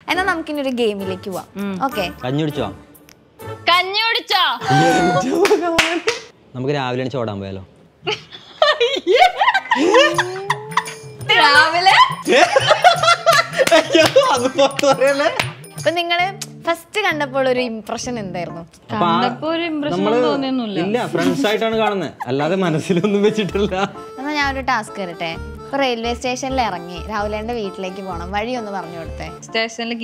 എന്നാ നമുക്കിനി ഒരു ഗെയിമിലേക്ക് പോവാം. ഓക്കെ, കഞ്ഞി കുടിച്ചോ? നമുക്ക് രാവിലെ ചോടാൻ പോയാലോ? രാവിലെ അപ്പൊ നിങ്ങള് ഫസ്റ്റ് കണ്ടപ്പോൾ ഒരു ഇംപ്രഷൻ എന്തായിരുന്നു? ഇല്ല, ഫ്രണ്ട്സ് ആയിട്ടാണ് കാണുന്നത്, അല്ലാതെ മനസ്സിലൊന്നും വെച്ചിട്ടില്ല. എന്നാ ഞാനൊരു ടാസ്ക് തരട്ടെ. ഇപ്പൊ റെയിൽവേ സ്റ്റേഷനിൽ ഇറങ്ങി രാഹുലേന്റെ വീട്ടിലേക്ക് പോണം, വഴി ഒന്ന് പറഞ്ഞു കൊടുത്തേ. സ്റ്റേഷനിൽ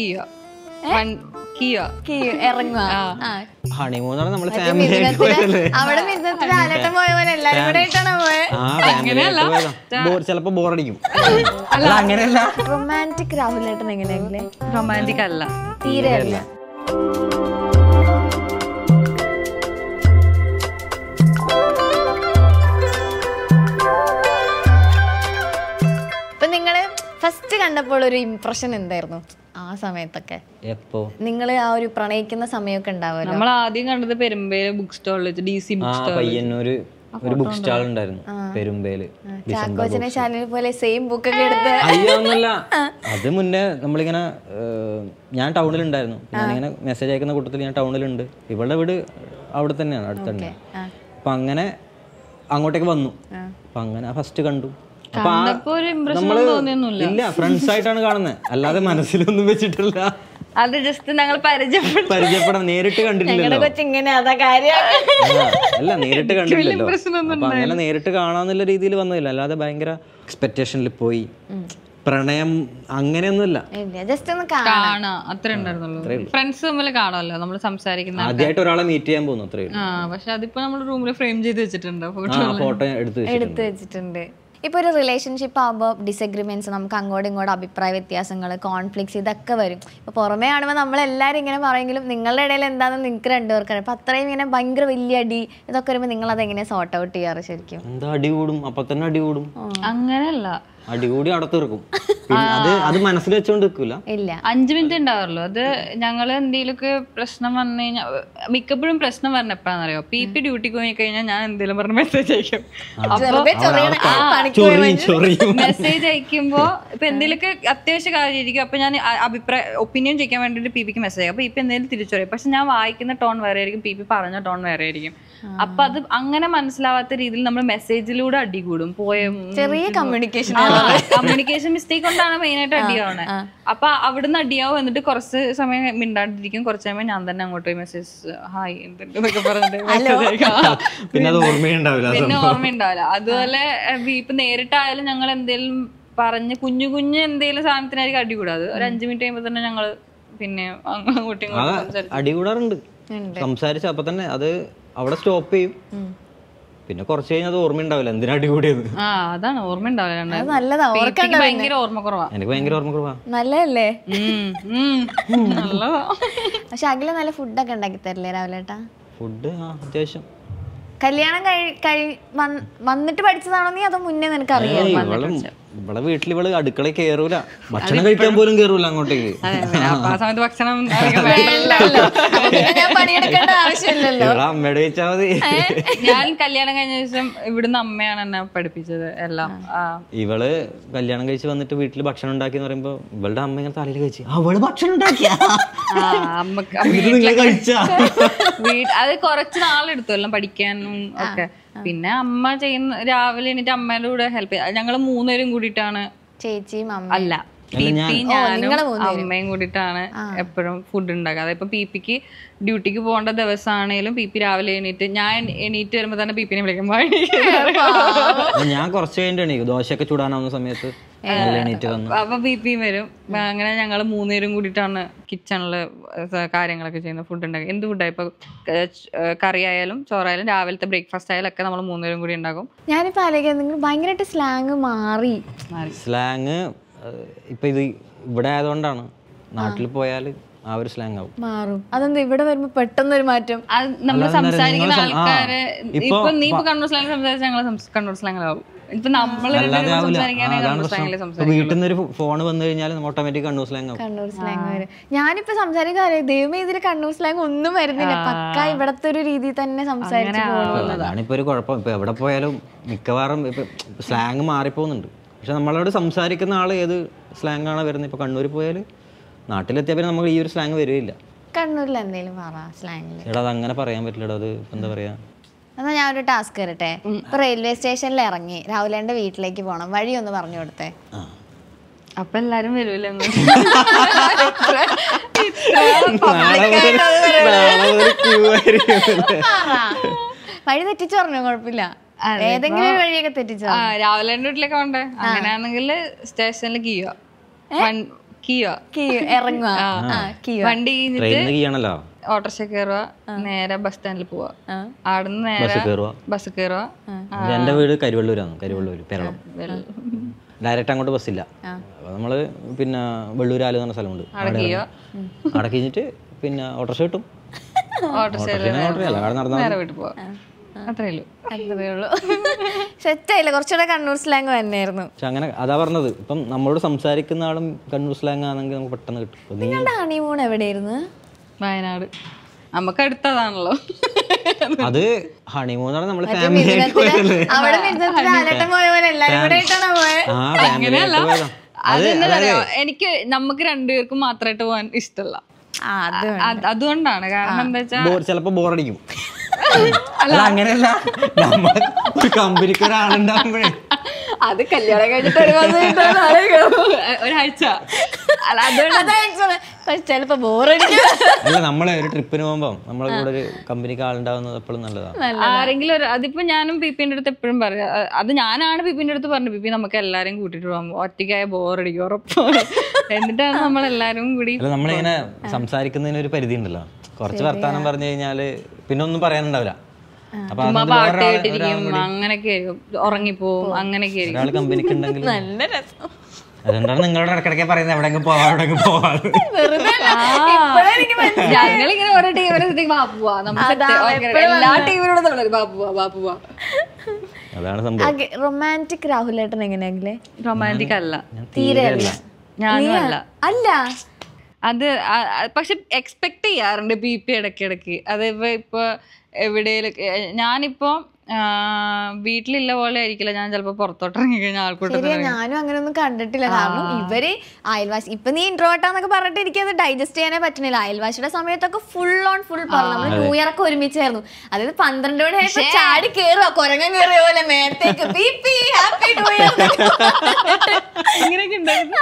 ഹണിമൂന്നാണ് നമ്മള് ഫാമിലി ആയിട്ട് പോയതല്ലേ? അവിടെ മിന്നത്തിലാലട്ടം പോയ പോലെ എല്ലാരും കൂടെ ആയിട്ടാണ് പോയത്. ചിലപ്പോ ബോറടിക്കും. അല്ല അങ്ങനെയല്ല. റൊമാൻറ്റിക് രാഹുലേട്ടൻ എങ്ങനെയെങ്കിലും? റൊമാൻറ്റിക് അല്ല, തീരെ അല്ല. ഇപ്പൊ നിങ്ങള് ഫസ്റ്റ് കണ്ടപ്പോൾ ഒരു ഇംപ്രഷൻ എന്തായിരുന്നു ആ സമയത്തൊക്കെ? എപ്പോ നിങ്ങള് ആ ഒരു പ്രണയിക്കുന്ന സമയമൊക്കെ ഉണ്ടാവുമല്ലോ. നമ്മൾ ആദ്യം കണ്ടത് പെരുമ്പേല് ബുക്ക് സ്റ്റാളിൽ, DC ബുക്ക് സ്റ്റാൾ, പയ്യന്നൂര് ഒരു ബുക്ക് സ്റ്റാൾ ഉണ്ടായിരുന്നു പെരുമ്പേല്. ചാക്കോച്ചനെ ശാലിനെ പോലെ സെയിം ബുക്കൊക്കെ എടുത്ത്. അയ്യൊന്നല്ല, അത് മുന്നേ നമ്മളിങ്ങനെ ഞാൻ ടൗണിലുണ്ടായിരുന്നു. ഞാനിങ്ങനെ മെസ്സേജ് അയക്കുന്ന കൂട്ടത്തിൽ ഞാൻ ടൗണിലുണ്ട്. ഇവളുടെ വീട് അവിടെ തന്നെയാണ്, അടുത്തന്നെ. അപ്പൊ അങ്ങനെ അങ്ങോട്ടേക്ക് വന്നു. അപ്പൊ അങ്ങനെ ഫസ്റ്റ് കണ്ടു. ഇല്ല, ഫ്രണ്ട്സ് ആയിട്ടാണ് കാണുന്നത്, അല്ലാതെ മനസ്സിലൊന്നും വെച്ചിട്ടില്ല. അത് ജസ്റ്റ് ഞങ്ങൾ പരിചയപ്പെടാൻ നേരിട്ട് കണ്ടിട്ടില്ലല്ലോ. അല്ല, നേരിട്ട് കണ്ടിട്ടില്ലല്ലോ. അപ്പൊ അങ്ങനെ നേരിട്ട് കാണാന്നുള്ള രീതിയിൽ വന്നില്ല, അല്ലാതെ ഭയങ്കര എക്സ്പെക്ടേഷനിൽ പോയി. പ്രണയം അങ്ങനെയൊന്നുമില്ല, ജസ്റ്റ് ഒന്ന് കാണാ അത്ര ഉണ്ടായിരുന്നുള്ളൂ. ഫ്രണ്ട്സ് തമ്മിൽ കാണാമല്ലോ, നമ്മൾ സംസാരിക്കുന്ന. ആദ്യമായിട്ട് ഒരാളെ മീറ്റ് ചെയ്യാൻ പോകുന്നു, അത്രയും. പക്ഷെ അതിപ്പോ നമ്മൾ റൂമിൽ ഫ്രെയിം ചെയ്ത് വെച്ചിട്ടുണ്ട്, ഫോട്ടോ എടുത്ത് വെച്ചിട്ടുണ്ട്. ഇപ്പൊ ഒരു റിലേഷൻഷിപ്പ് ആകുമ്പോൾ ഡിസഗ്രിമെന്റ്സ്, നമുക്ക് അങ്ങോട്ടും ഇങ്ങോട്ടും അഭിപ്രായ വ്യത്യാസങ്ങൾ, കോൺഫ്ലിക്ട്സ്, ഇതൊക്കെ വരും. ഇപ്പൊ പുറമേ കാണുമ്പോൾ നമ്മളെല്ലാവരും ഇങ്ങനെ പറയെങ്കിലും നിങ്ങളുടെ ഇടയിൽ എന്താണെന്ന് നിങ്ങൾക്ക് രണ്ടുപേർക്കും. അപ്പൊ അത്രയും ഇങ്ങനെ ഭയങ്കര വലിയ അടി ഇതൊക്കെ വരുമ്പോൾ നിങ്ങൾ അതെങ്ങനെ സോർട്ട് ഔട്ട് ചെയ്യാറ് ശരിക്കും? എന്താ അടി കൂടും, അപ്പൊ തന്നെ അടി കൂടും. അങ്ങനെയല്ല, അടികൂടി അവിടെ തീർക്കും. അത് മനസ്സിൽ വെച്ചോണ്ട് നിൽക്കൂല. 5 മിനിറ്റ് ഉണ്ടാവുള്ളൂ. അത് ഞങ്ങള് എന്തെങ്കിലുമൊക്കെ പ്രശ്നം വന്നു കഴിഞ്ഞാൽ, മിക്കപ്പോഴും പ്രശ്നം പറഞ്ഞ എപ്പോഴാണെന്നറിയോ? PP ഡ്യൂട്ടിക്ക് പോയി കഴിഞ്ഞാൽ ഞാൻ എന്തെങ്കിലും പറഞ്ഞ മെസ്സേജ് അയക്കും. മെസ്സേജ് അയക്കുമ്പോ ഇപ്പൊ എന്തെങ്കിലുമൊക്കെ അത്യാവശ്യ കാര്യമായിരിക്കും. അപ്പൊ ഞാൻ ഒപ്പീനിയൻ ചോദിക്കാൻ വേണ്ടിട്ട് PP മെസ്സേജ് ചെയ്യും. അപ്പൊ എന്തെങ്കിലും തിരിച്ചു പറയും. പക്ഷെ ഞാൻ വായിക്കുന്ന ടോൺ വേറെ ആയിരിക്കും, PP പറഞ്ഞ ടോൺ വേറെ ആയിരിക്കും. അപ്പൊ അത് അങ്ങനെ മനസ്സിലാവാത്ത രീതിയിൽ നമ്മൾ മെസ്സേജിലൂടെ അടി കൂടും. ചെറിയ കമ്മ്യൂണിക്കേഷൻ മിസ്റ്റേക്ക് കൊണ്ടാണ് മെയിൻ ആയിട്ട് അടിയാവണേ. അപ്പൊ അവിടുന്ന് അടിയാവും. എന്നിട്ട് കുറച്ച് സമയം മിണ്ടാണ്ടിരിക്കും. കുറച്ച് സമയം ഞാൻ തന്നെ അങ്ങോട്ട് മെസ്സേജ് ഹായ് എന്തൊക്കെ പറഞ്ഞിട്ട് പിന്നെ ഓർമ്മയുണ്ടാവില്ല. അതുപോലെ ഇപ്പൊ നേരിട്ടായാലും ഞങ്ങൾ എന്തേലും പറഞ്ഞ് കുഞ്ഞു കുഞ്ഞു എന്തേലും സാധനത്തിനായിരിക്കും അടി കൂടാതെ ഒരു 5 മിനിറ്റ് കഴിയുമ്പോ തന്നെ ഞങ്ങള് പിന്നെ അങ്ങോട്ടും ഇങ്ങോട്ടും അടി കൂടാറുണ്ട്. സംസാരിച്ച അപ്പൊ തന്നെ അത് അവിടെ സ്റ്റോപ്പ് ചെയ്യും. പിന്നെ കുറച്ച് കഴിഞ്ഞാൽ അത് ഓർമ്മ ഉണ്ടാവില്ല എന്തിനാ അടി കൂടിയത്. അതാണ് ഓർമ്മ ഉണ്ടാവില്ല. ഭയങ്കര ഓർമ്മ കുറവാ. എനിക്ക് ഭയങ്കര ഓർമ്മ കുറവാ. നല്ലതല്ലേ? പക്ഷെ അഖില നല്ല ഫുഡൊക്കെ ഉണ്ടാക്കി തരില്ലേ രാവിലേട്ടാ? ഫുഡ് അത്യാവശ്യം. കല്യാണം വന്നിട്ട് പഠിച്ചതാണോ നീ, അതോ മുന്നേ നിനക്ക് അറിയാം? ഇവിടെ വീട്ടിൽ ഇവള് അടുക്കളയിൽ കേറൂല, ഭക്ഷണം കഴിക്കാൻ പോലും കേറൂല അങ്ങോട്ടേക്ക്. അമ്മയുടെ ചോദിച്ചാൽ മതി. ഞാൻ കല്യാണം കഴിഞ്ഞ ശേഷം ഇവിടുന്ന് അമ്മയാണ് എന്നെ പഠിപ്പിച്ചത് എല്ലാം. ഇവള് കല്യാണം കഴിച്ച് വന്നിട്ട് വീട്ടിൽ ഭക്ഷണം ഉണ്ടാക്കി എന്ന് പറയുമ്പോ ഇവളുടെ അമ്മ ഇങ്ങനെ തലയിൽ കഴിച്ചു അവള് ഭക്ഷണം ഉണ്ടാക്കിയ അത് കുറച്ച് നാളെടുത്തു എല്ലാം പഠിക്കാനും ഒക്കെ. പിന്നെ അമ്മ ചെയ്യുന്ന രാവിലെ എണീറ്റ് അമ്മേന്റെ കൂടെ ഹെൽപ്പ് ചെയ്യും. ഞങ്ങള് 3 പേരും കൂടിയിട്ടാണ്, ചേച്ചിയും അല്ല PP ഞാനും അമ്മയും കൂടിയിട്ടാണ് എപ്പോഴും ഫുഡ് ഉണ്ടാക്കുക. അതായത് PPക്ക് ഡ്യൂട്ടിക്ക് പോകേണ്ട ദിവസമാണേലും PP രാവിലെ എണീറ്റ്, ഞാൻ എണീറ്റ് വരുമ്പോ തന്നെ PP വിളിക്കും. ഞാൻ കുറച്ച് കഴിഞ്ഞിട്ട് ദോശയൊക്കെ ചൂടാനാവുന്ന സമയത്ത് അപ്പൊ PP വരും. അങ്ങനെ ഞങ്ങൾ 3 പേരും കൂടിയിട്ടാണ് കിച്ചണില് കാര്യങ്ങളൊക്കെ ചെയ്യുന്നത്. ഫുഡ് ഉണ്ടാക്കും. എന്ത് ഫുഡായി ഇപ്പൊ കറി ആയാലും ചോറായാലും രാവിലത്തെ ബ്രേക്ക്ഫാസ്റ്റ് ആയാലും ഒക്കെ നമ്മൾ 3 പേരും കൂടി ഉണ്ടാക്കും. ഞാനിപ്പോ ആലോചിക്കുന്നത് ഭയങ്കരമായിട്ട് സ്ലാങ് മാറി. സ്ലാങ് ഇപ്പൊ ഇത് ഇവിടെ ആയതുകൊണ്ടാണ്. നാട്ടിൽ പോയാൽ ആ ഒരു സ്ലാങ് ആവും, മാറും. അതെന്താ ഇവിടെ വരുമ്പോ പെട്ടെന്നൊരു മാറ്റം? നമ്മൾ സംസാരിക്കുന്ന ആൾക്കാര് ഇപ്പൊ നീ ഇപ്പൊ കണ്ണൂർ സ്ലാങ് സംസാരിച്ച ഞങ്ങൾ കണ്ണൂർ സ്ലാങ്ങിലാവും. ഇപ്പൊ നമ്മള് വീട്ടിൽ നിന്ന് ഒരു ഫോൺ വന്നു കഴിഞ്ഞാൽ ഓട്ടോമാറ്റിക് കണ്ണൂർ സ്ലാങ് ആവും. കണ്ണൂർ സ്ലാങ് വരും. ഞാനിപ്പോ സംസാരിക്കാറ് ദൈവമേ ഇതിൽ കണ്ണൂർ സ്ലാങ് ഒന്നും വരുന്നില്ല, പക്ക ഇവിടത്തെ ഒരു രീതി തന്നെ സംസാരിച്ചു പോകുന്നത്. അതാണിപ്പോ ഒരു കുഴപ്പം. ഇപ്പൊ എവിടെ പോയാലും മിക്കവാറും ഇപ്പൊ സ്ലാങ് മാറിപ്പോകുന്നുണ്ട്. പക്ഷെ നമ്മളോട് സംസാരിക്കുന്ന ആള് ഏത് സ്ലാങ് ആണ് വരുന്നത്. ഇപ്പൊ കണ്ണൂർ പോയാൽ നാട്ടിലെത്തിയാൽ പിന്നെ നമുക്ക് ഈ ഒരു സ്ലാങ് വരികയില്ല. കണ്ണൂരിൽ എന്തെങ്കിലും പറ സ്ലാങ്ങില്. എടാ അത് അങ്ങനെ പറയാൻ പറ്റില്ലടാ, അത് എന്താ പറയാ. എന്നാ ഞാൻ ഒരു ടാസ്ക് തരട്ടെ. ഇപ്പൊ റെയിൽവേ സ്റ്റേഷനിൽ ഇറങ്ങി രാഹുലേന്റെ വീട്ടിലേക്ക് പോണം, വഴി ഒന്ന് പറഞ്ഞു കൊടുത്തേ. അപ്പൊ എല്ലാരും വരൂല്ലേ? വഴി തെറ്റിച്ചു പറഞ്ഞു, കുഴപ്പമില്ല. ഏതെങ്കിലും ഒരു വഴിയൊക്കെ തെറ്റിച്ചു. രാവിലെ വീട്ടിലേക്ക് പോണ്ടേ, അങ്ങനെയാണെങ്കിൽ സ്റ്റേഷനിൽ ഇറങ്ങുക, വണ്ടി കഴിഞ്ഞിട്ട് ോ ഓട്ടോറിക്ഷ കയറുക, നേരെ ബസ് സ്റ്റാൻഡിൽ പോവാ, അവിടുന്ന് നേരെ ബസ് കയറുക. എന്റെ വീട് കരിവള്ളൂരാണ്, കരിവള്ളൂര് പേരളം. ഡയറക്റ്റ് അങ്ങോട്ട് ബസ്സില്ല. നമ്മള് പിന്നെ വെള്ളൂരാല് എന്ന് പറഞ്ഞ സ്ഥലമുണ്ട്, അവിടെ കഴിഞ്ഞിട്ട് പിന്നെ ഓട്ടോറിക്ഷ കിട്ടും. നേരെ വീട്ടിൽ പോവാ, അത്രേ ഉള്ളൂ. സെറ്റായില്ല, കുറച്ചുകൂടെ കണ്ണൂർ സ്ലാങ് തന്നെയായിരുന്നു. പക്ഷെ അങ്ങനെ അതാ പറഞ്ഞത്, ഇപ്പം നമ്മളോട് സംസാരിക്കുന്ന ആളും കണ്ണൂർ സ്ലാങ് ആണെങ്കിൽ നമുക്ക് പെട്ടെന്ന് കിട്ടും. നിങ്ങളുടെ ഹണിമൂൺ എവിടെയായിരുന്നു? വയനാട്, നമുക്ക് അടുത്തതാണല്ലോ. അത് ഹണിമൂന്നാണ് നമ്മള് അവിടെ ഫാമിലി പോയ പോലെ എല്ലാരും കൂടെ ആയിട്ടാണോ പോയത്? അങ്ങനെയല്ല, അതെന്താ എനിക്ക് നമുക്ക് രണ്ടുപേർക്കും മാത്രമായിട്ട് പോകാൻ ഇഷ്ടമല്ല. അതുകൊണ്ടാണ്. കാരണം എന്താ വെച്ചാൽ ചിലപ്പോ ബോറടിക്കും. അങ്ങനെയല്ല, നമ്മൾ ഒരു കമ്പനിക്ക് ഒരാളുണ്ടാകുമ്പോഴേ അത് കല്യാണം കഴിഞ്ഞിട്ട് ഒരാഴ്ച ചിലപ്പോ ബോറടിക്കും. അല്ല, നമ്മളെ ഒരു ട്രിപ്പിന് പോകുമ്പോ നമ്മളെ കൂടെ ഒരു കമ്പനിക്ക് ആളുണ്ടാവുന്നത് എപ്പോഴും നല്ലതാണ്. ആരെങ്കിലും അതിപ്പോ ഞാനും പിപിന്റെ അടുത്ത് എപ്പോഴും പറയാം, അത് ഞാനാണ് പിപിന്റെ അടുത്ത് പറഞ്ഞു, പിപി നമുക്ക് എല്ലാരും കൂട്ടിട്ട് പോകുമ്പോ ഒറ്റയ്ക്കായ ബോറടിക്കും ഉറപ്പാണ്. എന്നിട്ടാണ് നമ്മളെല്ലാരും കൂടി. അല്ല, നമ്മളിങ്ങനെ സംസാരിക്കുന്നതിന് ഒരു പരിധി ഉണ്ടല്ലോ. കുറച്ച് വർത്താനം പറഞ്ഞു കഴിഞ്ഞാല് പിന്നെ ഒന്നും പറയാനുണ്ടാവില്ല. പാട്ട് കേട്ടിരിക്കും, അങ്ങനെയൊക്കെ ആയിരിക്കും, ഉറങ്ങിപ്പോവും, അങ്ങനെയൊക്കെ ആയിരിക്കും. ഒരാൾ കമ്പനിക്ക് ഉണ്ടെങ്കിൽ നല്ല രസം. അതുകൊണ്ടാണ് നിങ്ങളോട് ഇടയ്ക്കിടയ്ക്ക് പറയുന്നത് എവിടെയെങ്കിലും പോവാ, എവിടെയെങ്കിലും പോവാറ്. ഞങ്ങളിങ്ങനെ ഓരോ ടീമിനെ ബാപ്പുവാ, എല്ലാ ടീമിനോടും ബാപ്പുവാ. അതാണ് സംഭവം. റൊമാൻറ്റിക് രാഹുലേട്ടൻ എങ്ങനെയാങ്കിലേ? റൊമാൻറ്റിക് അല്ല, തീരെ അല്ല. ഞാനും അല്ല. അത് പക്ഷെ എക്സ്പെക്ട് ചെയ്യാറുണ്ട് പിപി ഇടയ്ക്കിടയ്ക്ക്. അത് ഇപ്പൊ എവിടെയെങ്കിലും ഞാനിപ്പോ വീട്ടിലുള്ള പോലെ ആയിരിക്കില്ല ഞാൻ ചിലപ്പോ പുറത്തോട്ടിറങ്ങി കഴിഞ്ഞാൽ ആൾക്കൂട്ടം. ഞാനും അങ്ങനെ ഒന്നും കണ്ടിട്ടില്ല. കാരണം ഇവര് അയൽവാസി, ഇപ്പൊ നീ ഇൻട്രോവേർട്ടാന്നൊക്കെ പറഞ്ഞിട്ട് എനിക്കത് ഡൈജസ്റ്റ് ചെയ്യാനേ പറ്റുന്നില്ല. അയൽവാസിയുടെ സമയത്തൊക്കെ ഫുൾ ഓൺ ഫുൾ പറഞ്ഞു. നമ്മള് ന്യൂ ഇയർ ഒക്കെ ഒരുമിച്ചായിരുന്നു. അതായത് 12 മണി ആയപ്പോ ചാടി കേറുക, കൊരങ്ങൻ കേറിയ പോലെ മേത്തേക്ക് പിപി ഹാപ്പി ന്യൂ ഇയർ അങ്ങനെയൊക്കെ ഉണ്ടായിരുന്നു.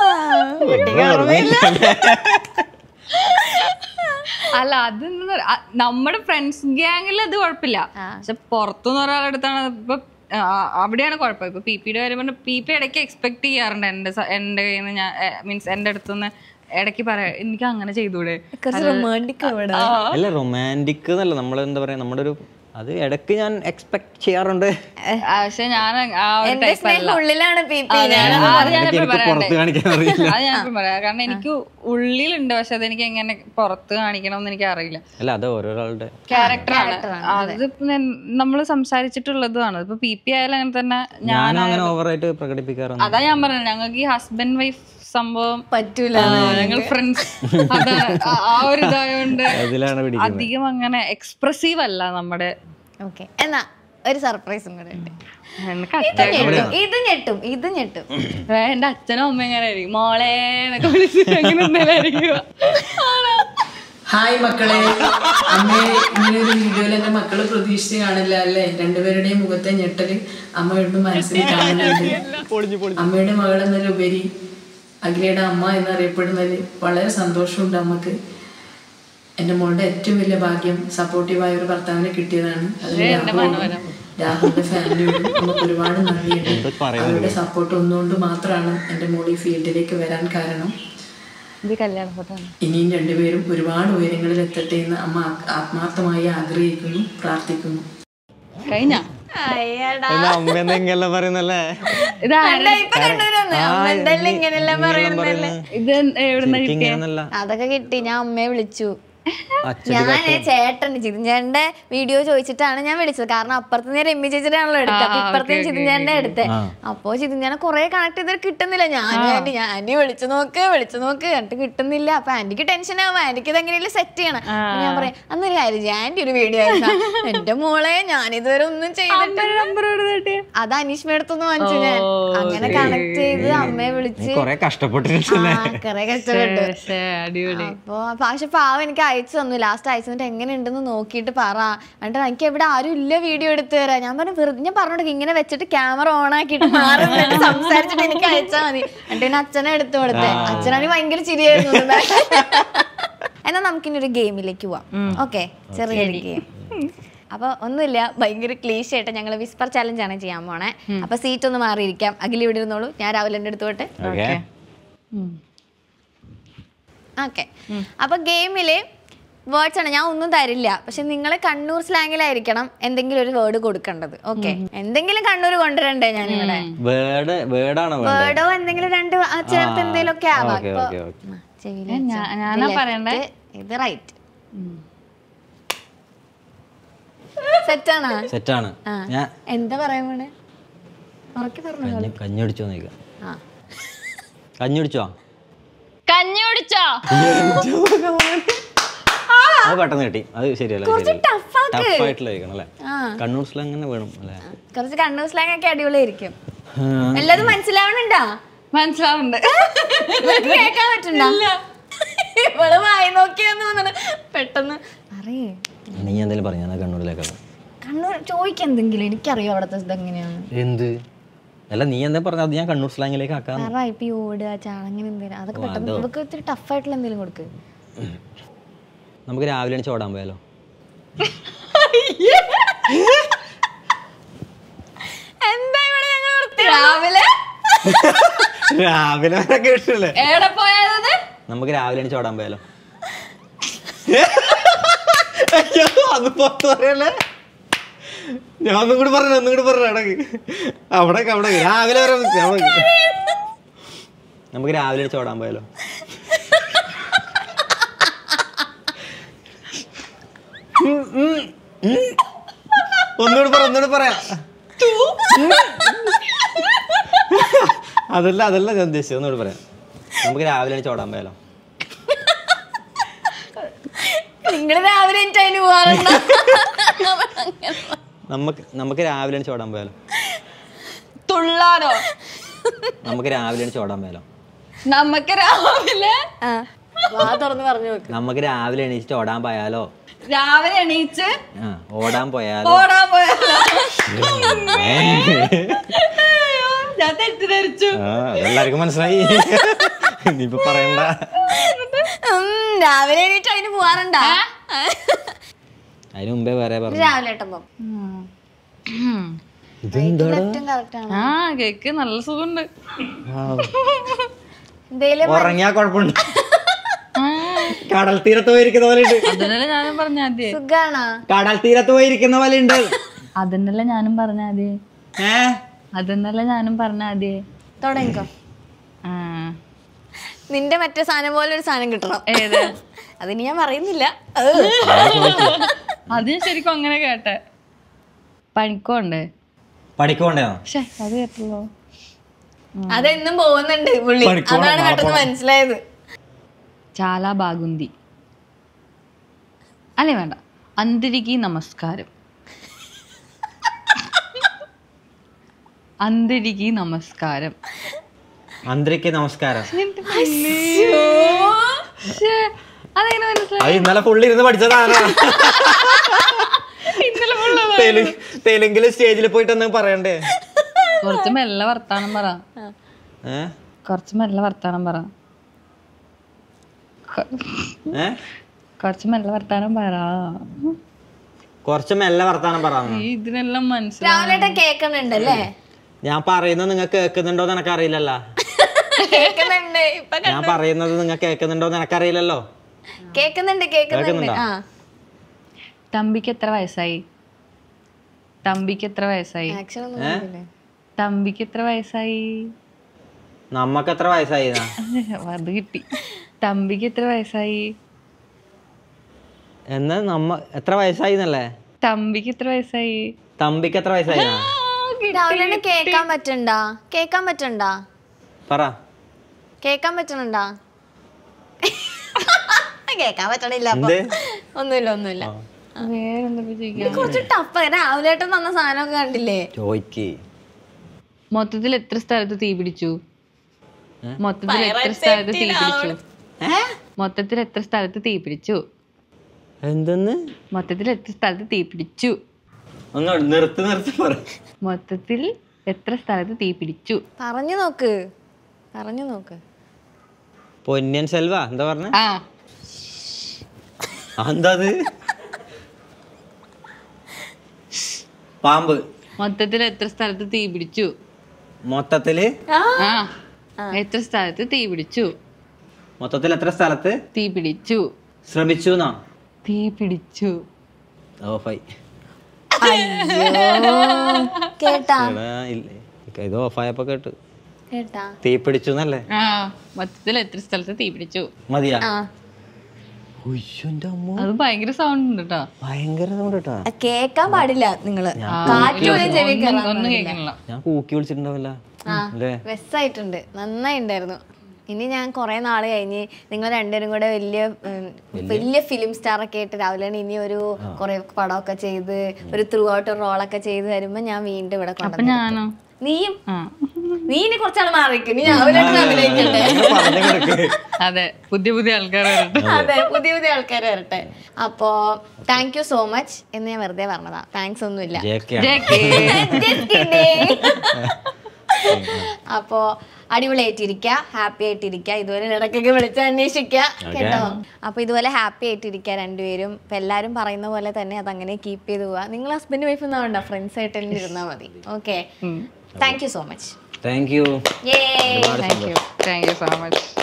അല്ല, അത് നമ്മുടെ ഫ്രണ്ട്സ് ഗ്യാങ്ങിൽ അത് കുഴപ്പമില്ല. പക്ഷെ പുറത്തുനിന്ന് ഒരാളെടുത്താണ് ഇപ്പൊ അവിടെയാണ് കുഴപ്പം. ഇപ്പൊ പിപിയുടെ കാര്യം പറഞ്ഞ പിപി ഇടയ്ക്ക് എക്സ്പെക്ട് ചെയ്യാറുണ്ട് എന്റെ കയ്യിൽ നിന്ന്. ഞാൻ മീൻസ് എന്റെ അടുത്തുനിന്ന് ഇടയ്ക്ക് പറയാം, എനിക്ക് അങ്ങനെ ചെയ്തൂടെ. അല്ല, റൊമാൻറ്റിക് എന്നല്ല, നമ്മളെന്താ പറയാ, നമ്മുടെ ഒരു അത് ഇടയ്ക്ക് ഞാൻ എക്സ്പെക്ട് ചെയ്യാറുണ്ട്. പക്ഷെ ഞാൻ ഉള്ളിലാണ് കാരണം എനിക്ക് ഉള്ളിലുണ്ട്, പക്ഷെ അതെനിക്ക് എങ്ങനെ പുറത്ത് കാണിക്കണം എന്ന് എനിക്ക് അറിയില്ല. അല്ല, അത് ഓരോരാളുടെ ക്യാരക്ടറാണ്. അത് നമ്മള് സംസാരിച്ചിട്ടുള്ളതാണ്. ഇപ്പൊ പിപി ആയാലും അങ്ങനെ തന്നെ ഞാൻ അങ്ങനെ ഓവറായിട്ട് പ്രകടിപ്പിക്കാറുണ്ട്. അതാ ഞാൻ പറഞ്ഞത്, ഞങ്ങൾക്ക് ഈ ഹസ്ബൻഡ് വൈഫ് സംഭവം പറ്റൂല. ഞങ്ങൾ ഫ്രണ്ട്സ് ആ ഒരു ഇതായോണ്ട് അധികം അങ്ങനെ എക്സ്പ്രസീവ് അല്ല നമ്മുടെ. എന്നാ ഒരു സർപ്രൈസും കൂടെ ഉണ്ട്. ഇത് ഞെട്ടും. എന്റെ അച്ഛനും അമ്മ എങ്ങനെ ആയിരിക്കും, മോളെ എന്നൊക്കെ വിളിച്ചിട്ട് അങ്ങനെ എന്തായാലും. ഹായ് മക്കളെ, അമ്മയെ ഇങ്ങനെ ഒരു വീഡിയോയിൽ എന്റെ മക്കള് പ്രതീക്ഷിച്ച് കാണില്ല അല്ലേ? രണ്ടുപേരുടെയും മുഖത്തെ ഞെട്ടല് അമ്മയുടെ മനസ്സിൽ കാണുന്നുണ്ട്. അമ്മയുടെ മകൾ എന്നതിലുപരി അഖിലയുടെ അമ്മ എന്നറിയപ്പെടുന്നതിൽ വളരെ സന്തോഷമുണ്ട് അമ്മക്ക്. എൻ്റെ മോളുടെ ഏറ്റവും വലിയ ഭാഗ്യം സപ്പോർട്ടീവായ ഒരു ഭർത്താവിനെ കിട്ടിയതാണ്. രാഹുലിന്റെ ഫാമിലിയോട് നമുക്ക് ഒരുപാട് നന്ദിയുണ്ട്. അവരുടെ സപ്പോർട്ട് ഒന്നുകൊണ്ട് മാത്രമാണ് എൻ്റെ മോൾ ഈ ഫീൽഡിലേക്ക് വരാൻ കാരണം. ഇനിയും രണ്ടുപേരും ഒരുപാട് ഉയരങ്ങളിൽ എത്തട്ടെ എന്ന് അമ്മ ആത്മാർത്ഥമായി ആഗ്രഹിക്കുന്നു, പ്രാർത്ഥിക്കുന്നു. കഴിഞ്ഞ അമ്മ പറയുന്നല്ലേ, അതൊക്കെ കിട്ടി. ഞാൻ അമ്മയെ വിളിച്ചു, ഞാന് ചേട്ടൻ ജിതിൻചേട്ടന്റെ വീഡിയോ ചോദിച്ചിട്ടാണ് ഞാൻ വിളിച്ചത്. കാരണം അപ്പുറത്ത് രമ്യ ചേച്ചിയുടെ ആണല്ലോ എടുത്തത്, അപ്പൊ ഇപ്പുറത്തെ ജിതിൻചേട്ടന്റെ എടുത്തത്. അപ്പൊ ജിതിൻചേട്ടനെ കുറെ കണക്ട് ചെയ്തിട്ട് കിട്ടുന്നില്ല. ആന്റി വിളിച്ചു നോക്ക് എന്നിട്ട് കിട്ടുന്നില്ല. അപ്പൊ ആന്റിക്ക് ടെൻഷൻ ആവും, ആന്റിക്ക് ഇത് എങ്ങനെയല്ലേ സെറ്റ് ചെയ്യണം. ഞാൻ പറയാം അന്നൊരു കാര്യം, ആന്റി ഒരു വീഡിയോ എന്റെ മോളെ ഞാനിതുവരെ ഒന്നും ചെയ്തിട്ട് അത് അനീഷ് മേടത്തൊന്നും വാങ്ങിച്ചു. ഞാൻ അങ്ങനെ കണക്ട് ചെയ്ത് അമ്മയെ വിളിച്ച് കൊറേ കഷ്ടപ്പെട്ടിട്ടുണ്ടല്ലേ? കൊറേ കഷ്ടപ്പെട്ടു. അപ്പൊ പക്ഷെ പാവം എനിക്ക് അയച്ചു തന്നു. ലാസ്റ്റ് അയച്ചിട്ട് എങ്ങനെയുണ്ടെന്ന് നോക്കിയിട്ട് പറ, എന്നിട്ട് എനിക്ക് എവിടെ ആരും ഇല്ല വീഡിയോ എടുത്തു തരാം. ഞാൻ പറഞ്ഞു വെറുതെ ഞാൻ പറഞ്ഞോട്ടെ ഇങ്ങനെ വെച്ചിട്ട് ക്യാമറ ഓൺ ആക്കിയിട്ട് മാറി സംസാരിച്ചിട്ട് എനിക്ക് അയച്ചാൽ മതി. എന്നിട്ട് പിന്നെ അച്ഛനെ എടുത്തു കൊടുത്തേ. അച്ഛനാണെങ്കിൽ ഭയങ്കര ചിരിയായിരുന്നു. എന്നാ നമുക്കിനി ഒരു ഗെയിമിലേക്ക് പോവാം. ഓക്കെ, ചെറിയൊരു ഗെയിം. അപ്പൊ ഒന്നുമില്ല, ഭയങ്കര ക്ലീശ ആയിട്ട് ഞങ്ങൾ വിസ്പർ ചാലഞ്ച് ആണ് ചെയ്യാൻ പോണേ. അപ്പൊ സീറ്റ് ഒന്ന് മാറിയിരിക്കാം. അഖിൽ ഇവിടെ ഇരുന്നോളൂ, ഞാൻ രാവിലെ എൻ്റെ അടുത്ത് പോട്ടെ. ഓക്കെ, അപ്പൊ ഗെയിമില് വേർഡ്സ് ആണ്, ഞാൻ ഒന്നും തരില്ല. പക്ഷെ നിങ്ങൾ കണ്ണൂർ സ്ലാങ്ങിലായിരിക്കണം എന്തെങ്കിലും ഒരു വേർഡ് കൊടുക്കേണ്ടത്. ഓക്കെ, എന്തെങ്കിലും കണ്ണൂർ കൊണ്ടുവരണ്ടേ? ഞാനിവിടെ വേർഡോ എന്തെങ്കിലും രണ്ട് ചേർത്ത് എന്തെങ്കിലും ഒക്കെ ആവാം. ഇത് റൈറ്റ് സെറ്റാണ്. എന്താ പറയാൻ പോണേ? ഉറക്കെ പറഞ്ഞു. കഞ്ഞി കുടിച്ചോ? അത് പെട്ടെന്ന് കിട്ടി. അത് ശരിയല്ല, കണ്ണൂർ സ്ലാങ് തന്നെ വേണം അല്ലേ? കുറച്ച് കണ്ണൂർ സ്ലാങ് ഒക്കെ അടിപൊളിയായിരിക്കും. എല്ലാതും മനസ്സിലാവണുണ്ടാ? മനസ്സിലാവുന്നുണ്ട്. കേൾക്കാൻ പറ്റണ്ട? ഇവള് വായി നോക്കിയാന്ന് തോന്നണ. പെട്ടെന്ന് അറിയേ നീ എന്തെങ്കിലും പറഞ്ഞാ കണ്ണൂരിലേക്കാണ്. കണ്ണൂർ ചോദിക്കാൻ എന്തെങ്കിലും എനിക്കറിയാം അവിടത്തെ ഇതെങ്ങനെയാണ്. എന്ത് അല്ല നീ എന്താ പറഞ്ഞ അത് ഞാൻ കണ്ണൂർ സ്ലാങ്ങിലേക്ക് ആക്കാം. ഇപ്പൊ ഓടുക ചാളങ്ങനെ എന്തെങ്കിലും അതൊക്കെ പെട്ടെന്ന് നമുക്ക് ഇത്തിരി ടഫായിട്ടുള്ള എന്തെങ്കിലും കൊടുക്ക്. നമുക്ക് രാവിലെ ചോടാൻ പോയാലോ? എന്താ ഇവിടെ രാവിലെ രാവിലെ കേട്ടില്ലേ? എവിടെ പോയത്? നമുക്ക് രാവിലെ ചോടാൻ പോയാലോ? അത് പുറത്ത് പറയല്ലേ? ഞാൻ ഒന്നും കൂടി പറഞ്ഞു അവിടെ രാവിലെ വരെ നമുക്ക് രാവിലെ ചോടാൻ പോയാലോ? ഒന്നുകൂടി പറയാം. അതല്ല ഞാൻ ഉദ്ദേശിച്ചത്. ഒന്നുകൂടി പറയാം. നമുക്ക് രാവിലെ ചോടാൻ പോയാലോ? നിങ്ങള് രാവിലെ പോവാറുണ്ടോ? നമുക്ക് രാവിലെ ചോടാൻ പോയാലോ? തുള്ളാനോ? നമുക്ക് രാവിലെ ചോടാൻ പോയാലോ? നമുക്ക് രാവിലെ തുറന്ന് പറഞ്ഞു നോക്ക്. നമുക്ക് രാവിലെ എണീച്ചിട്ട് ഓടാൻ പോയാലോ? രാവിലെ എണീച്ച് ഓടാൻ പോയാലോ? ഞാൻ തെറ്റിദ്ധരിച്ചു. എല്ലാവർക്കും മനസ്സിലായി. ഇനിയിപ്പോ പറയണ്ട. രാവിലെ എണീറ്റ് അതിന് പോവാറുണ്ടാ? അതിന് മുമ്പേ വേറെ പറഞ്ഞു. രാവിലെ ആ കേക്ക് നല്ല സുഖമുണ്ട്. ഉറങ്ങിയാ കുഴപ്പമുണ്ട്. കടൽ തീരത്ത് പോയിരിക്കുന്ന പോലെ ഉണ്ട്. അതന്നല്ലേ ഞാനും പറഞ്ഞ ആദ്യേ. സുഖാണോ? കടൽ തീരത്ത് പോയിരിക്കുന്ന പോലെ ഉണ്ട്. അതന്നല്ലേ ഞാനും പറഞ്ഞ ആദ്യേ. അതന്നല്ലേ ഞാനും പറഞ്ഞ ആദ്യേ. തുടങ്ങിക്കോ. നിന്റെ മറ്റേ സാധനം പോലെ ഒരു സാധനം കിട്ടണം. ഏത്? അതിന് ഞാൻ പറയുന്നില്ല. അത് ശരിക്കും അങ്ങനെ കേട്ടെ. പണിക്കോണ്ടേ അത് കേട്ടല്ലോ. അതെന്നും പോകുന്നുണ്ട് പുള്ളി. അതാണ് പെട്ടെന്ന് മനസ്സിലായത്. ചാല ബാഗുന്തി അല്ലേ? വേണ്ട. അന്തരിക്ക് നമസ്കാരം. അന്തരിക്ക് നമസ്കാരം. അതെങ്ങനെ മനസ്സിലായി? അത് ഇന്നലെ ഫുള്ള് ഇരുന്ന് പഠിച്ചതാണ്. തെലുങ്കില് സ്റ്റേജിൽ പോയിട്ട് പറയണ്ടേ? കുറച്ച് മെല്ലെ വർത്താനം പറ. കുറച്ച് മെല്ലെ വർത്താനം പറ. ഇതിനെല്ലാം മനസ്സിലാവുന്നുണ്ടല്ലേ? ഞാൻ പറയുന്നത് നിങ്ങൾക്ക് കേൾക്കുന്നുണ്ടോന്ന് എനക്ക് അറിയില്ലല്ലോ. ഞാൻ പറയുന്നത് നിങ്ങൾക്ക് കേൾക്കുന്നുണ്ടോന്ന് എനക്കറിയില്ലല്ലോ. കേക്കുന്നുണ്ട്. തമ്പിക്ക് എത്ര വയസ്സായി? തമ്പിക്ക് എത്ര വയസ്സായി? നമ്മക്ക് എത്ര വയസ്സായി? അത് കിട്ടി. തമ്പിക്ക് എത്ര വയസ്സായി? എന്നാ എത്ര വയസ്സായി എന്നല്ലേ? തമ്പിക്ക് എത്ര വയസ്സായി? തമ്പിക്ക് എത്ര വയസ്സായി? രാവിലെ കേക്കാൻ പറ്റണ്ടാ? കേക്കാൻ പറ്റണ്ടാ? പറ. കേക്കാൻ പറ്റണണ്ടാ? കേക്കാൻ പറ്റണില്ല. ഒന്നുമില്ല. വേറെന്തൊക്കെ ചോദിക്കാം? കുറച്ച് ടഫ്. രാവിലെ തന്ന സാധനമൊക്കെ കണ്ടില്ലേ? ചോയ്ക്ക്. മൊത്തത്തിൽ എത്ര സ്ഥലത്ത് തീ പിടിച്ചു? മൊത്തത്തിൽ എത്ര സ്ഥലത്ത് തീ പിടിച്ചു? മൊത്തത്തിൽ എത്ര സ്ഥലത്ത് തീ പിടിച്ചു? എന്തെന്ന്? മൊത്തത്തിൽ എത്ര സ്ഥലത്ത് തീ പിടിച്ചു? ഒന്ന് നിർത്തി പറ. മൊത്തത്തിൽ എത്ര സ്ഥലത്ത് തീ പിടിച്ചു? പറഞ്ഞു നോക്ക്. പൊന്നിയൻ സെൽവ എന്താ പറഞ്ഞ? ആ എന്താ? പാമ്പ്. മൊത്തത്തിൽ എത്ര സ്ഥലത്ത് തീ പിടിച്ചു? മൊത്തത്തില് എത്ര സ്ഥലത്ത് തീ പിടിച്ചു? മൊത്തത്തിൽ എത്ര സ്ഥലത്ത് തീ പിടിച്ചു? ശ്രമിച്ചു? തീ പിടിച്ചു. ഓഫായി. കേട്ടാ? ഇത് ഓഫായപ്പോ കേട്ടു. കേട്ടാ? തീ പിടിച്ചു എന്നല്ലേ? മൊത്തത്തിൽ എത്ര സ്ഥലത്ത് തീ പിടിച്ചു? മതിയാ? ആ അത് ഭയങ്കര സൗണ്ട് ഉണ്ട് കേട്ടോ. ഭയങ്കര സൗണ്ട് കേട്ടാ. കേക്കാൻ പാടില്ല നിങ്ങള്. കാറ്റ് പോലും ചെവി ഒന്നും കേൾക്കണില്ല. ഞാൻ കൂക്കി വിളിച്ചിട്ടുണ്ടാവില്ല അല്ലേ? ബെസ്റ്റായിട്ടുണ്ട്. നന്നായിണ്ടായിരുന്നു. ഇനി ഞാൻ കുറെ നാള് കഴിഞ്ഞ് നിങ്ങൾ രണ്ടുപേരും കൂടെ വലിയ ഫിലിം സ്റ്റാർ ഒക്കെ ആയിട്ട് രാവിലെ ഇനി ഒരു കുറെ പടമൊക്കെ ചെയ്ത് ഒരു ത്രൂ ഔട്ട് റോളൊക്കെ ചെയ്ത് വരുമ്പോ ഞാൻ വീണ്ടും ഇവിടെ കൊണ്ടുവന്നു. ഞാനോ? നീയും നീ ഇനി കുറച്ചാൾ മാറിക്കും. നീ രാവിലെ അഭിനയിക്കട്ടെ. അതെ, പുതിയ ആൾക്കാർ വരട്ടെ. അതെ, പുതിയ ആൾക്കാർ വരട്ടെ. അപ്പോ താങ്ക് യു സോ മച്ച് എന്ന് ഞാൻ വെറുതെ പറഞ്ഞതാ. താങ്ക്സ് ഒന്നുമില്ല. അപ്പോ അടിപൊളിയായിട്ടിരിക്കുക, ഹാപ്പി ആയിട്ടിരിക്കുക. ഇതുപോലെ ഇടയ്ക്കൊക്കെ വിളിച്ച് അന്വേഷിക്കുക കേട്ടോ. അപ്പൊ ഇതുപോലെ ഹാപ്പി ആയിട്ടിരിക്കുക രണ്ടുപേരും. ഇപ്പൊ എല്ലാരും പറയുന്ന പോലെ തന്നെ അതങ്ങനെ കീപ്പ് ചെയ്ത് പോവാ. നിങ്ങൾ ഹസ്ബൻഡ് വൈഫ് ഒന്നും വേണ്ട, ഫ്രണ്ട്സ് ആയിട്ട് തന്നെ ഇരുന്നാൽ മതി. Okay, thank you so much. Thank you. Thank you so much.